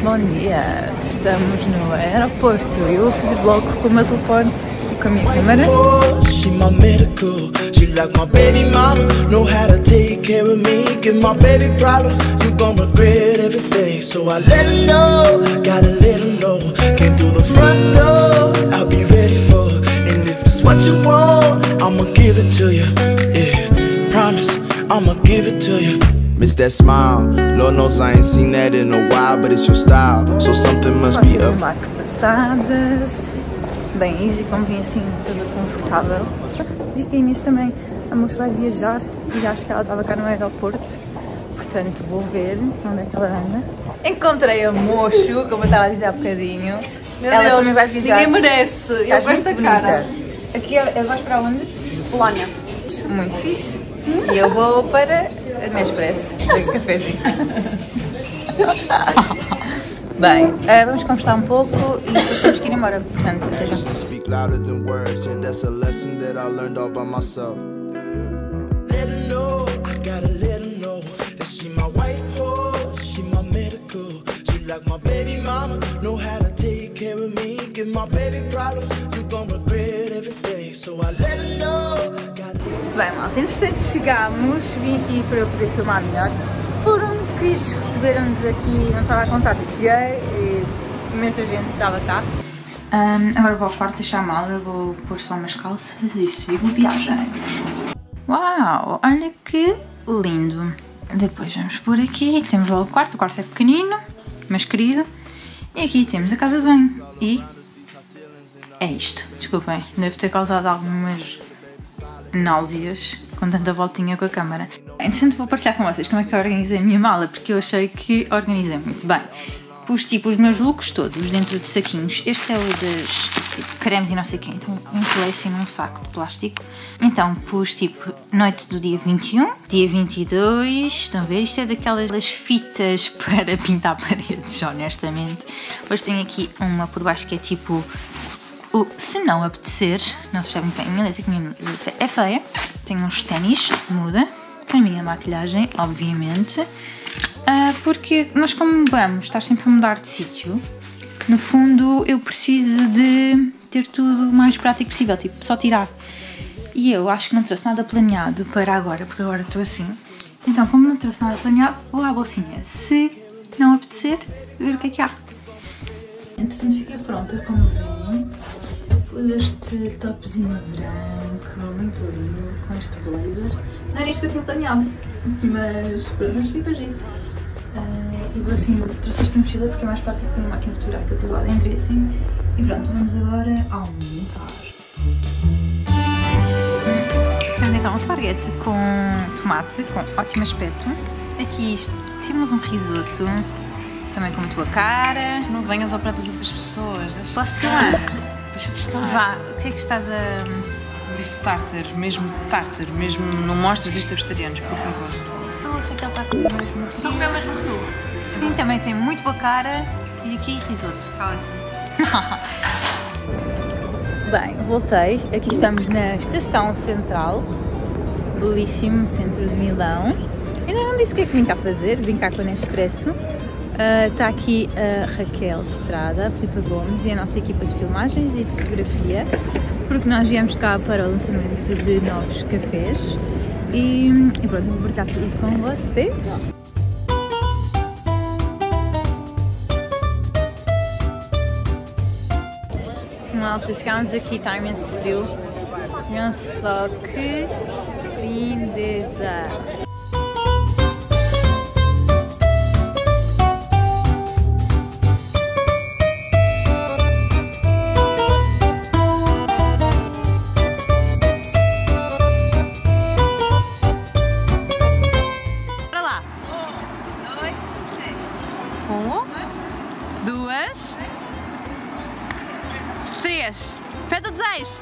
Bom dia, estamos no aeroporto. Eu vou fazer vlog com o meu telefone e com a minha câmera. She my medical, she like my baby mama, know how to take care of me, give my baby problems, you gon' regret everything. So I let her know, gotta let her know, came through the front door, I'll be ready for her. And if it's what you want, I'ma give it to you, yeah, promise, I'ma give it to you. Miss that smile, Lord knows I ain't seen that in a while, but it's your style, so something must be up. Passadas, bem easy, como vim assim, tudo confortável. Vi que a Inês também, a moça vai viajar e acho que ela estava cá no aeroporto, portanto vou ver onde é que ela anda. Encontrei a Mocho, como eu estava a dizer há bocadinho. Meu ela Deus, também vai viajar. ninguém merece, eu com esta cara. Aqui vais para onde? Polónia. Muito fixe. E eu vou para a Nespresso, um cafezinho. Bem, vamos conversar um pouco e depois temos que ir embora, portanto, até já. Speak louder than words, yeah, that's a lesson that I learned all by myself. Let her know, I gotta let her know that she my white horse, she my medical, she like my baby mama, know how to take care of me, give my baby problems, you gon' regret everything. So I let her know. Bem, malta, entretanto chegámos, vim aqui para eu poder filmar melhor. Foram muito queridos, receberam-nos aqui, não estava a contar, tipo, cheguei e imensa gente estava cá. Agora vou ao quarto deixar a mala, vou pôr só umas calças e sigo viagem. Uau, olha que lindo. Depois vamos por aqui, temos lá o quarto é pequenino, mas querido. E aqui temos a casa de banho e é isto, desculpem, devo ter causado algumas náuseas com tanta voltinha com a câmera. Entretanto vou partilhar com vocês como é que eu organizei a minha mala, porque eu achei que organizei muito bem. Pus tipo os meus looks todos dentro de saquinhos. Este é o das tipo, cremes e não sei o quê, então enrolei assim num saco de plástico. Então pus tipo noite do dia 21, dia 22, estão a ver? Isto é daquelas fitas para pintar paredes, honestamente. Depois tenho aqui uma por baixo que é tipo se não apetecer, não se percebe muito bem, a minha letra é feia. Tenho uns ténis de muda, a minha maquilhagem, obviamente, porque nós como vamos estar sempre a mudar de sítio, no fundo eu preciso de ter tudo o mais prático possível, tipo só tirar. E eu acho que não trouxe nada planeado para agora, porque agora estou assim. Então como não trouxe nada planeado, vou à bolsinha. Se não apetecer, ver o que é que há. Entretanto fiquei pronta, como veem. Pus este topzinho branco, muito lindo, com este blazer. Não era isto que eu tinha planeado, mas pronto, mas fica giro. E vou assim, trouxe esta mochila porque é mais prático que a máquina fotográfica por lá dentro e assim. E pronto, vamos agora almoçar. Temos então um esparguete com tomate, com ótimo aspecto. Aqui temos um risoto, também com tua cara. Tu não venhas ao prato das outras pessoas, Posso filmar? Deixa de estar. Vá, o que é que estás a... Bife tartar, mesmo não mostras isto a vegetarianos, por favor. Tu, a Raquel está a comer o mesmo que tu. Estou a comer o mesmo que tu. Sim, também tem muito boa cara e aqui risoto. Ótimo. Bem, voltei. Aqui estamos na estação central. Belíssimo centro de Milão. Ainda não disse o que é que vim cá fazer. Vim cá com a Nespresso. Está aqui a Raquel Estrada, a Filipa Gomes e a nossa equipa de filmagens e de fotografia, porque nós viemos cá para o lançamento de novos cafés e pronto, vou partilhar tudo com vocês. Malta, chegámos aqui, está imenso frio. Vejam só que lindeza! Pede o desejo!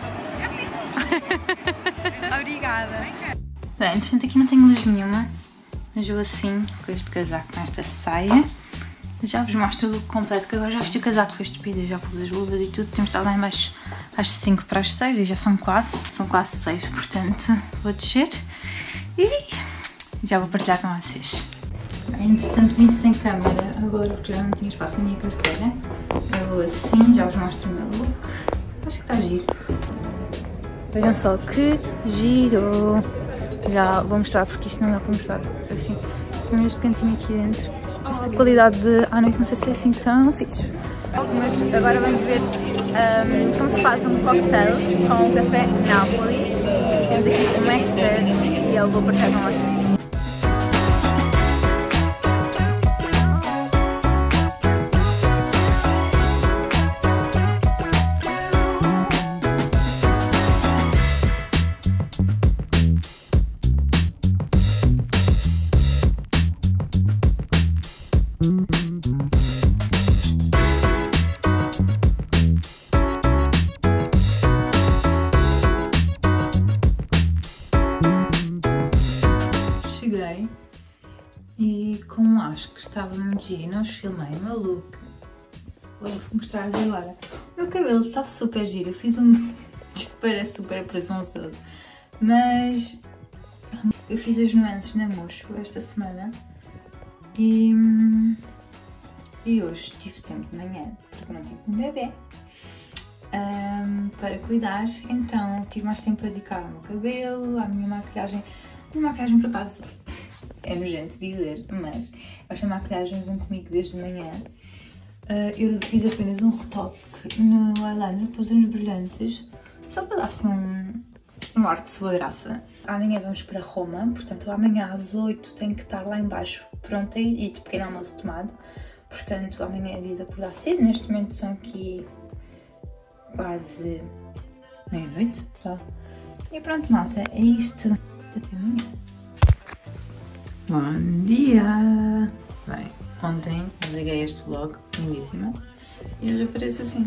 Obrigada! Bem, entretanto aqui não tenho luz nenhuma, mas eu assim, com este casaco, com esta saia, já vos mostro o look completo, que agora já vesti o casaco, foi estúpido, já pus as luvas e tudo, temos de estar lá em baixo às 5 para as 6 e já são quase 6, portanto vou descer e já vou partilhar com vocês. Entretanto vim sem câmera, agora porque já não tinha espaço na minha carteira. Eu vou assim, já vos mostro o meu look. Acho que está giro. Vejam só que giro! Já vou mostrar porque isto não dá para mostrar assim. Neste cantinho aqui dentro. Esta qualidade de à noite não sei se é assim tão fixe. Mas agora vamos ver como se faz um cocktail com o café Napoli. Temos aqui um expert e eu vou partilhar com vocês. E como acho que estava muito giro, não os filmei o meu look. Vou mostrar-vos agora. O meu cabelo está super giro, eu fiz isto parece super presunçoso, mas eu fiz as nuances na Mocho esta semana e hoje tive tempo de manhã, porque não tive um bebê para cuidar, então tive mais tempo a dedicar ao meu cabelo, à minha maquilhagem. A minha maquilhagem por acaso é nojento dizer, mas esta maquilhagem vem comigo desde manhã. Eu fiz apenas um retoque no eyeliner, pus uns brilhantes, só para dar assim um ar de sua graça. Amanhã vamos para Roma, portanto amanhã às 8 tenho que estar lá em baixo pronta e de pequeno almoço tomado. Portanto amanhã é dia de acordar cedo, neste momento são aqui quase meia-noite. E pronto, malta, é isto. Até amanhã. Bom dia! Bem, ontem desliguei este vlog, lindíssima, e hoje aparece assim.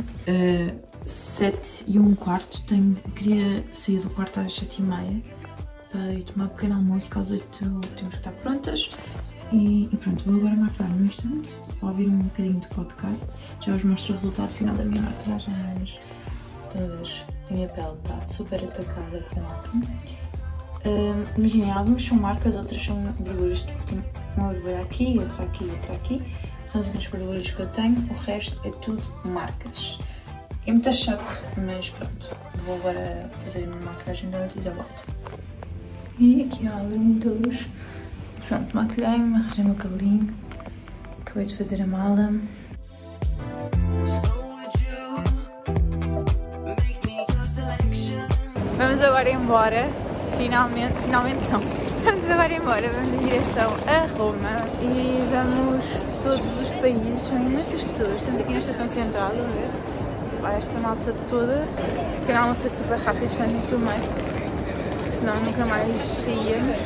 7h15, queria sair do quarto às 7h30 para ir tomar um pequeno almoço, porque às 8 temos que estar prontas. E pronto, vou agora maquilhar no instante, vou ouvir um bocadinho de podcast, já vos mostro o resultado final da minha maquilhagem, mas todas, a minha pele está super atacada com acne. Imaginem, algumas são marcas, outras são borbulhas. Tenho uma borbulha aqui, outra aqui, outra aqui. São as únicas borbulhas que eu tenho, o resto é tudo marcas. É muito chato, mas pronto. Vou agora fazer a minha maquilhagem da noite e já volto. E aqui há muita luz. Pronto, maquilhei-me, arranjei o meu cabelinho. Acabei de fazer a mala. Vamos agora embora. Finalmente não. Vamos agora embora, vamos em direção a Roma e vamos todos os países, são muitas pessoas. Estamos aqui na estação central, a ver? Vai esta malta toda. O canal não sei super rápido, portanto não filmei, senão nunca mais saíamos.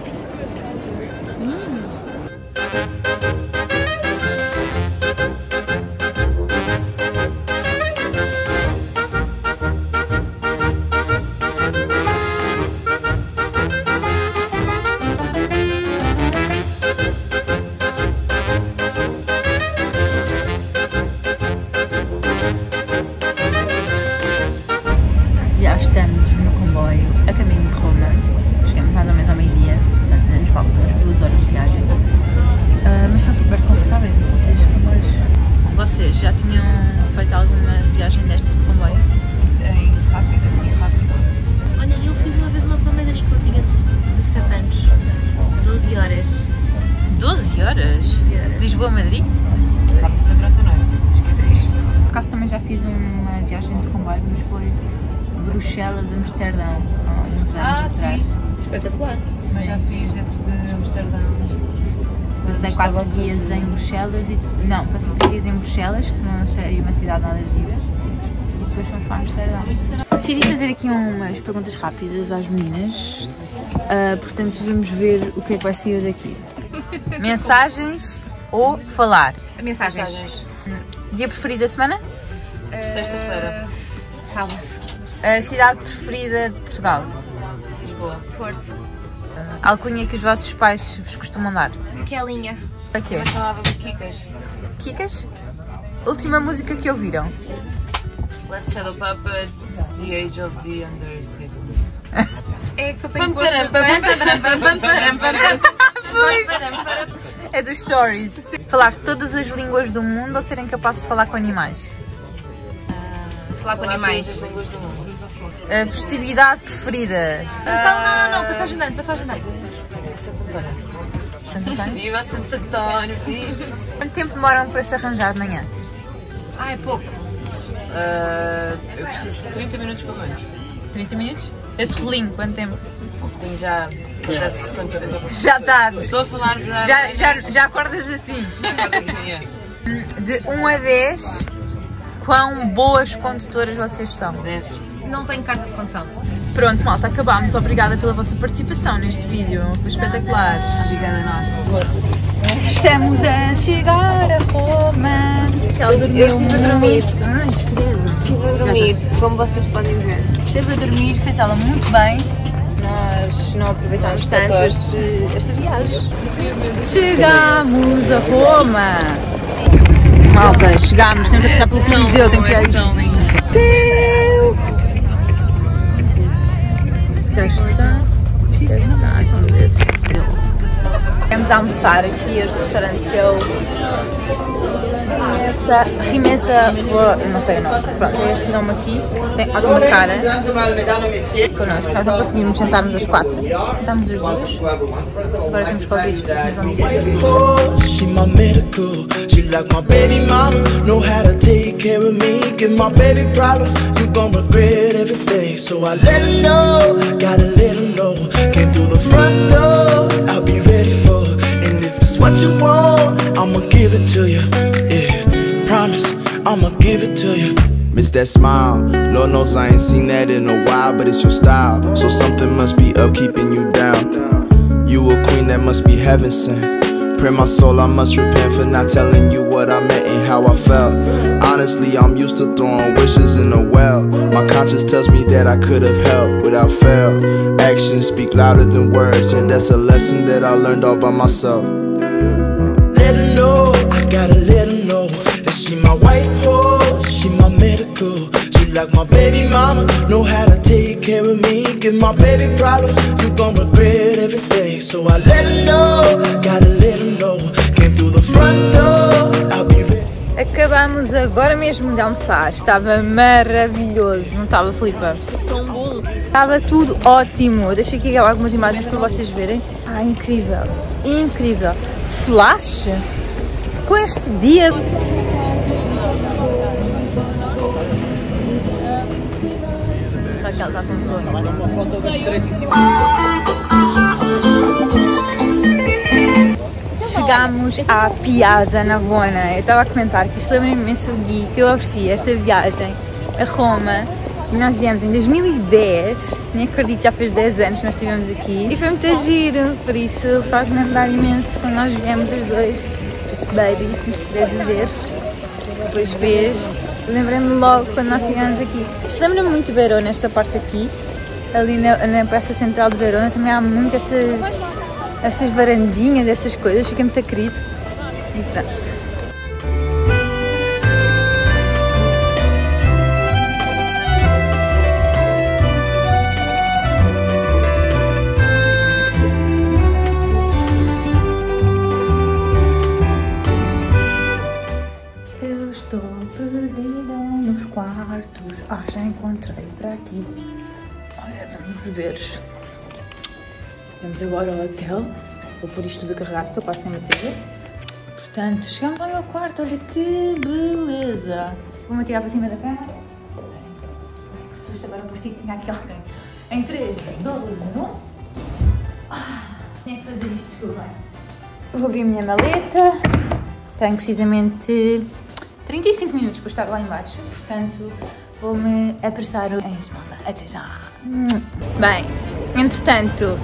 Já estamos no comboio a caminho de Roma. Chegamos mais ou menos ao meio-dia, portanto ainda nos faltam umas 2 horas de viagem. Mas são super confortáveis estes comboios. Vocês já tinham feito alguma viagem destas de comboio? Rápido, assim, rápido? Olha, eu fiz uma vez uma para Madrid quando eu tinha 17 anos. 12 horas. 12 horas? 12 horas. Lisboa-Madrid? Dá para fazer durante a noite. Por acaso também já fiz uma viagem de comboio, mas foi Bruxelas-Amsterdão, há uns anos atrás. Sim. Espetacular. Mas já fiz dentro de Amsterdão. Passei 4 dias em Bruxelas e... Não, passei 3 dias em Bruxelas, que não achei uma cidade nada gira. E depois fomos para Amsterdão. Decidi fazer aqui umas perguntas rápidas às meninas. Portanto, vamos ver o que é que vai sair daqui. Mensagens ou falar? Mensagens. Dia preferido da semana? Sexta-feira. Sábado. A cidade preferida de Portugal? Lisboa. Porto. Alcunha que os vossos pais vos costumam dar? Kelinha. A quê? Eu chamava-me Kikas. Kikas? Última música que ouviram? Last Shadow Puppets, The Age of the Understatement. É que eu tenho É dos stories. Falar todas as línguas do mundo ou serem capazes de falar com animais? Falar com animais. A festividade preferida? Não, passagem de ano. Santo António. Santo António? Viva Santo António, viva! Quanto tempo demoram para se arranjar de manhã? É pouco. Eu preciso de 30 minutos pelo menos. 30 minutos? Esse rolinho, quanto tempo? Tenho já acontece com antecedência. Já está. Estou a falar Já acordas assim? assim, é. De 1 a 10, quão boas condutoras vocês são? 10. Não tenho carta de condução. Pronto, malta, acabámos. Obrigada pela vossa participação neste vídeo. Foi espetacular. Obrigada a nós. Estamos a chegar a Roma. Eu estive a dormir. Ai, credo. Estive a dormir, como vocês podem ver. Esteve a dormir, fez ela muito bem. Nós não aproveitámos tanto esta viagem. Chegamos a Roma. Malta, chegámos. Temos a passar pelo Coliseu. Tem que ir. Vamos almoçar aqui este restaurante que é o Rimessa, não sei o nome, pronto, é este nome aqui, tem alguma cara connosco, nós não conseguimos sentar-nos às 4, estamos os dois, agora temos Covid, mas vamos ver. She my medical, she like my baby mama, know how to take care of me, give my baby problems, you gon' regret everything, so I let her know, gotta let her know, came through the front door, I'll be ready for her, and if it's what you want, I'ma give it to you, yeah, promise, I'ma give it to you. Miss that smile, Lord knows I ain't seen that in a while, but it's your style, so something must be up keeping you down, you a queen that must be heaven sent. Pray my soul, I must repent for not telling you what I meant and how I felt. Honestly, I'm used to throwing wishes in a well. My conscience tells me that I could have helped without fail. Actions speak louder than words, and that's a lesson that I learned all by myself. Let her know, I gotta let her know that she my white horse, she my medical. She like my baby mama, know how to take care of me, give my baby problems, you gon' regret everything. So I let her know, gotta let her know, came through the front door, I'll be ready. Acabamos agora mesmo de almoçar, estava maravilhoso, não estava, Filipa? Tão bom. Estava tudo ótimo, deixa aqui algumas imagens para vocês verem. Incrível, incrível. Flash, com este dia... Raquel está com sono. Chegámos à Piazza Navona. Eu estava a comentar que isto lembra-me imenso o Gui que eu ofereci esta viagem a Roma. E nós viemos em 2010, nem acredito, já fez 10 anos que nós estivemos aqui. E foi muito giro, por isso faz-me lembrar imenso quando nós viemos os dois. Disse, baby, se me estiveres a ver, depois vês. Lembrei-me logo quando nós estivemos aqui. Isto lembra-me muito de Verona, esta parte aqui. Ali na Praça Central de Verona também há muito estas varandinhas, estas coisas, fica muito querido. E pronto. Eu estou perdida nos quartos. Já encontrei para aqui. Olha, vamos ver. Vamos agora ao hotel. Vou pôr isto tudo a carregar, estou quase sem bateria. Portanto, chegamos ao meu quarto. Olha que beleza. Vou-me atirar para cima da cama. Que susto, agora parecia que tinha aqui alguém. Em 3, 2, 1. Tinha que fazer isto, desculpem. Vou abrir a minha maleta. Tenho precisamente 35 minutos para estar lá em baixo. Portanto, vou-me apressar em esmalta. Até já. Bem, entretanto...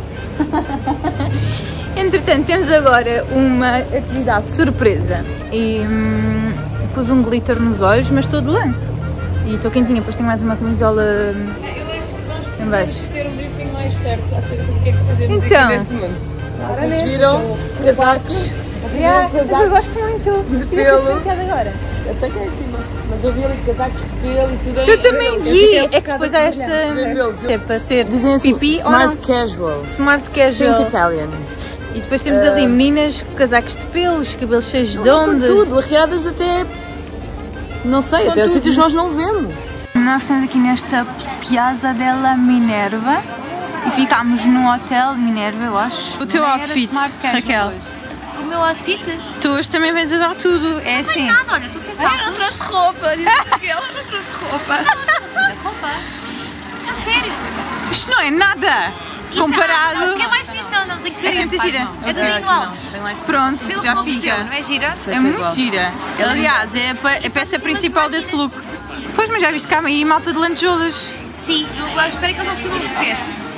Entretanto, temos agora uma atividade surpresa e pus um glitter nos olhos, mas estou de lã e estou quentinha, depois tenho mais uma camisola em baixo. Ter um briefing mais certo acerca do que é que fazemos então, aqui neste mundo. Vocês viram casacos, Eu gosto muito. De pelo. Agora. Até cá em cima. Mas eu vi ali casacos de pelo e tudo. Eu também vi. É que depois há esta... É para ser Dizem assim, pipi smart ou casual. Smart casual. Pink Italian. E depois temos ali meninas com casacos de pelos, cabelos cheios de ondas. Tudo, arreadas até... Não sei, até sítios nós não vemos. Nós estamos aqui nesta Piazza della Minerva e ficámos num hotel Minerva, eu acho. O teu outfit, Raquel? O meu outfit? Tu hoje também vens a dar tudo, é assim. Não, olha, estou sem saltos. Eu não trouxe roupa, disse Raquel, eu não trouxe roupa. Roupa? A sério? Isto não é nada comparado. O que é mais fixe? Não, tem que ser É muito gira. É do Dino Alves. Pronto, Pelo já que me fica. ofereceu, não é gira? É muito gira. Aliás, é a peça principal desse look. Pois, mas já viste cá aí malta de lantejoulas. Sim, eu espero que eles não percebam português.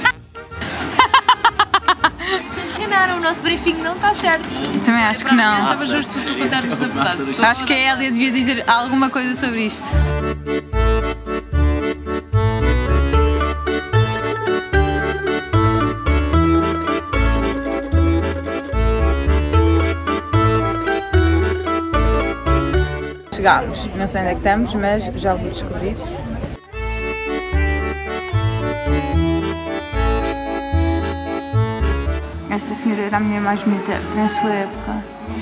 Enganaram, o nosso briefing não está certo. Também acho que não. Estava justo tu contar-nos a verdade. Acho que a Hélia devia dizer alguma coisa sobre isto. Chegámos, não sei onde é que estamos, mas já vou descobrir. Esta senhora era a mulher mais bonita na sua época.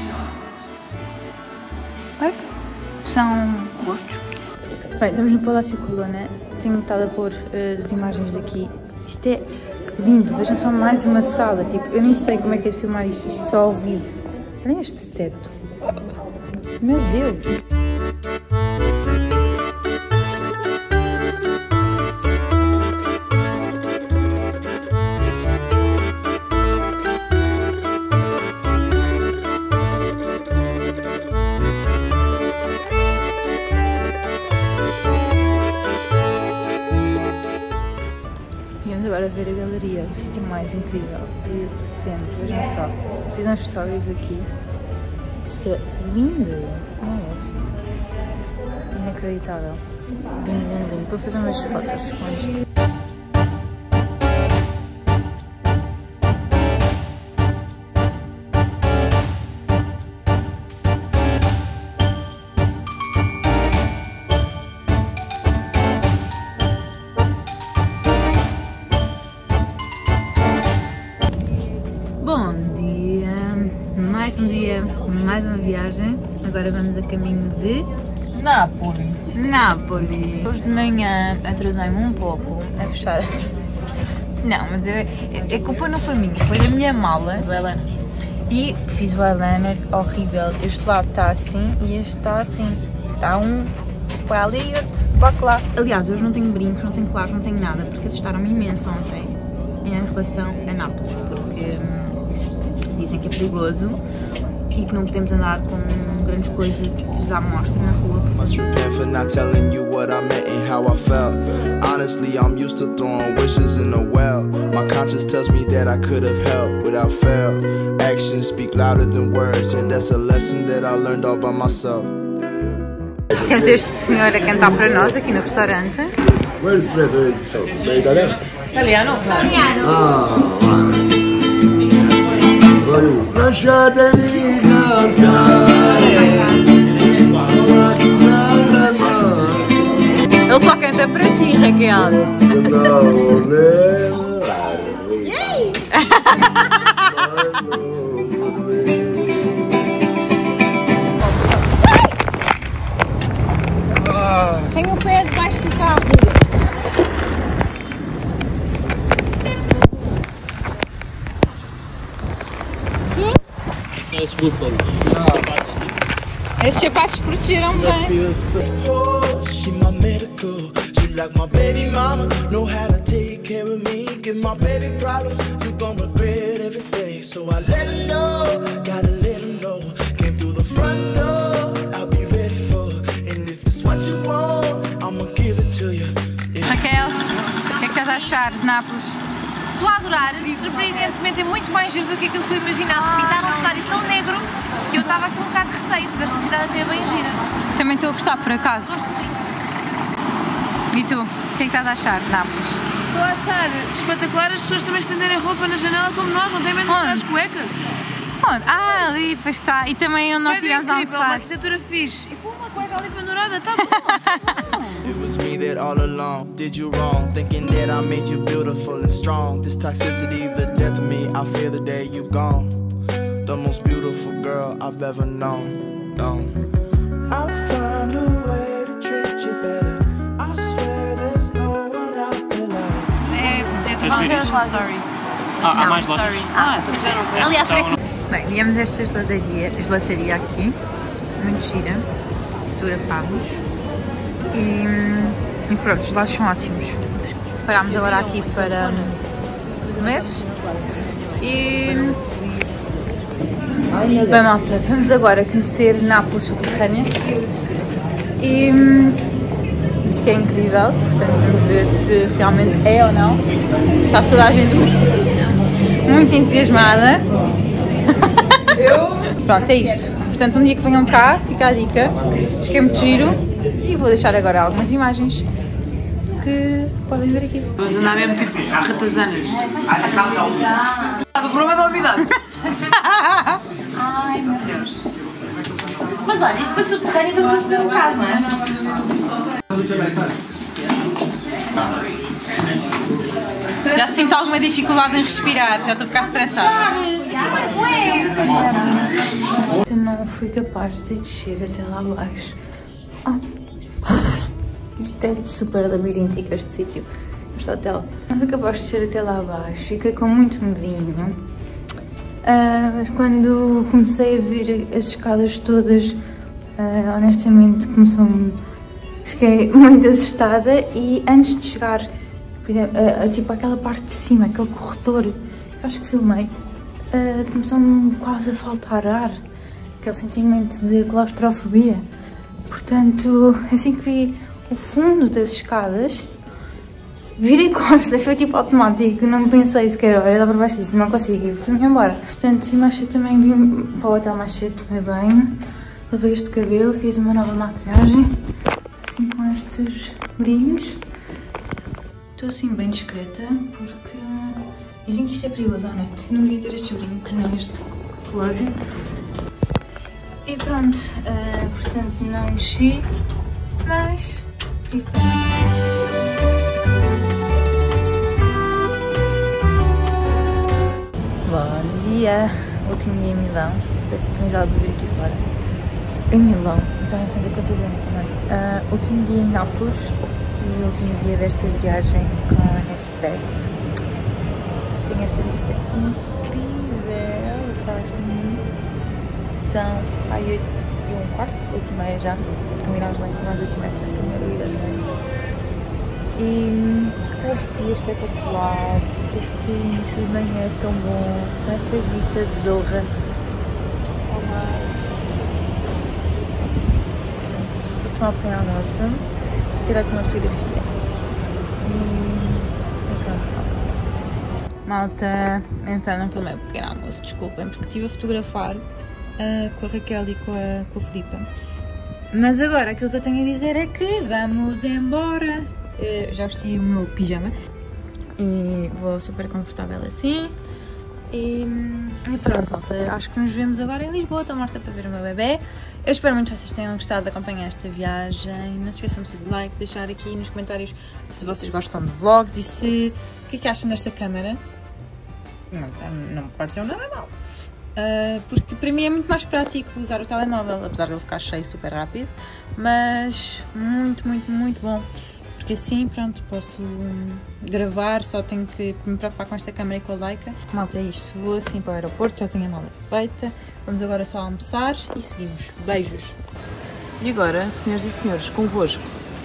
Bem, são gostos. Bem, estamos no Palácio Colonna. Tenho estado a pôr as imagens daqui. Isto é lindo, vejam só mais uma sala. Tipo, eu nem sei como é que é de filmar isto só ao vivo. Olhem este teto. Meu Deus! Viemos agora ver a galeria, o sítio mais incrível de sempre. Vejam só, fiz uns stories aqui. Isto é lindo, não é? Inacreditável. Lindo, lindo, lindo. Vou fazer umas fotos com isto. Bom dia, mais um dia, mais uma viagem. Agora vamos a caminho de Nápoles. Hoje de manhã atrasei-me um pouco a fechar. Não, mas a culpa não foi minha, foi da minha mala. Do eyeliner. E fiz o eyeliner horrível. Este lado está assim e este está assim. Está um para ali e outro para lá. Aliás, hoje não tenho brincos, não tenho claros, não tenho nada, porque assustaram-me imenso ontem em relação a Nápoles, porque dizem que é perigoso e que não podemos andar com grandes coisas à mostra na rua. Must repent for not telling you what I meant and how I felt. Honestly, I'm used to throwing wishes in a well. My conscience tells me that I could have helped without fail. Actions speak louder than words, and that's a lesson that I learned all by myself. Temos este senhor a cantar para nós aqui no restaurante. Where is Preto so? Italiano? Italiano? Lasciatemi cantare. Ele só canta para ti, Raquel. Tem o pé debaixo do carro. São esses búfalos. Esses sapatos protegeram bem. Oh, she my medical. She like my baby mama. Know how to take care of me. Give my baby problems. You gon' regret everything. So I let her know. Gotta let her know. Came through the front door. I'll be ready for. And if it's what you want, I'ma give it to you. Raquel, o que é que estás a achar de Nápoles? Estou a adorar, surpreendentemente é muito mais giro do que aquilo que eu imaginava. Pintaram um cenário tão negro que eu estava com um bocado de receio, porque esta cidade até é bem gira. Também estou a gostar, por acaso. E tu, o que é que estás a achar de Nápoles? Estou a achar espetacular as pessoas também estenderem roupa na janela como nós, não têm medo de tirar as cuecas. Onde? Ah, ali, pois está. E também onde nós tivemos a almoçar. Uma arquitetura fixe. E pô, uma cueca ali pendurada, tá bom. It was me that all along did you wrong, thinking that I made you beautiful and strong. This toxicity, the death of me, I fear the day you gone. The most beautiful girl I've ever known. I'll find a way to treat you better. I swear there's no one out there like. É do House Story. Há mais lojas? Aliás, bem, viemos a esta gelataria aqui, muito gira, fotografámos e pronto, os lados são ótimos. Parámos agora aqui para comer e... Bem, malta, vamos agora conhecer Nápoles subterrânea e diz que é incrível, portanto vamos ver se realmente é ou não. Está toda a gente muito entusiasmada. Pronto, é isto. Portanto, um dia que venham cá, fica a dica. Diz que é muito giro e vou deixar agora algumas imagens que podem ver aqui. Vamos andar mesmo tipo ratazanas. O problema é da umidade. Ai meu Deus. Mas olha, isto para subterrâneo estamos a subir um bocado, não é? Já sinto alguma dificuldade em respirar, já estou a ficar estressada. Eu não fui capaz de descer até lá abaixo. Isto é super labiríntico este sítio, este hotel. Não fui capaz de descer até lá abaixo, fiquei com muito medinho. Mas quando comecei a vir as escadas todas, honestamente fiquei muito assustada e antes de chegar tipo aquela parte de cima, aquele corredor, eu acho que filmei, começou-me quase a faltar ar, aquele sentimento de claustrofobia. Portanto, assim que vi o fundo das escadas, virei costas, foi tipo automático, não pensei sequer, olha, dá para baixo disso, não consigo, e fui-me embora. Portanto, e mais cedo também vim para o hotel mais cedo, tomei banho, lavei este cabelo, fiz uma nova maquilhagem, assim com estes brilhos. Estou assim bem discreta, porque dizem que isto é perigoso à noite, não devia ter estes brincos, nem este relógio. E pronto, portanto não mexi, mas tive Bom dia! Último dia em Milão. Estou sincronizado de vir aqui fora. Em Milão, já não sei de quantos anos também. Último dia em Nápoles e último dia desta viagem com a Expresso. Tenho esta vista incrível atrás de mim. São 8h15, 8h30 já. Combinámos lá em cima às 8h30, portanto, a primeira ida da noite. E está este dia espetacular, este início de manhã é tão bom, com esta vista de Zorra. Olá! Vou tomar um pequeno almoço, vou tirar aqui uma fotografia. E pronto, malta, então não filmei o pequeno almoço, desculpem, porque estive a fotografar com a Raquel e com a Filipa. Mas agora aquilo que eu tenho a dizer é que vamos embora. Já vesti o meu pijama e vou super confortável assim e pronto, malta, acho que nos vemos agora em Lisboa. Estou morta para ver o meu bebê. Eu espero muito que vocês tenham gostado de acompanhar esta viagem. Não se esqueçam de fazer like, deixar aqui nos comentários se vocês gostam de vlogs e se o que é que acham desta câmera. Não me pareceu nada mal, porque para mim é muito mais prático usar o telemóvel, apesar de ele ficar cheio super rápido, mas muito, muito, muito bom. Porque assim, pronto, posso gravar, só tenho que me preocupar com esta câmera e com a Leica. Malta, é isto, vou assim para o aeroporto, já tenho a mala feita. Vamos agora só almoçar e seguimos. Beijos! E agora, senhoras e senhores, convosco,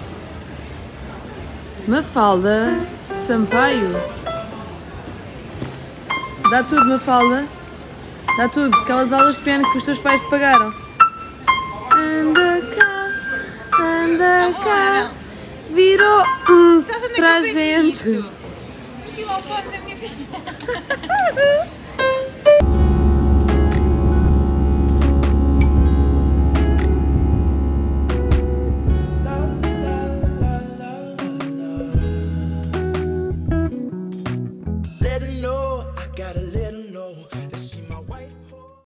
Mafalda Sampaio. Dá tudo, Mafalda. Dá tudo. Aquelas aulas de piano que os teus pais te pagaram. Anda cá. Virou para a gente. Mexi o alfone da minha filha.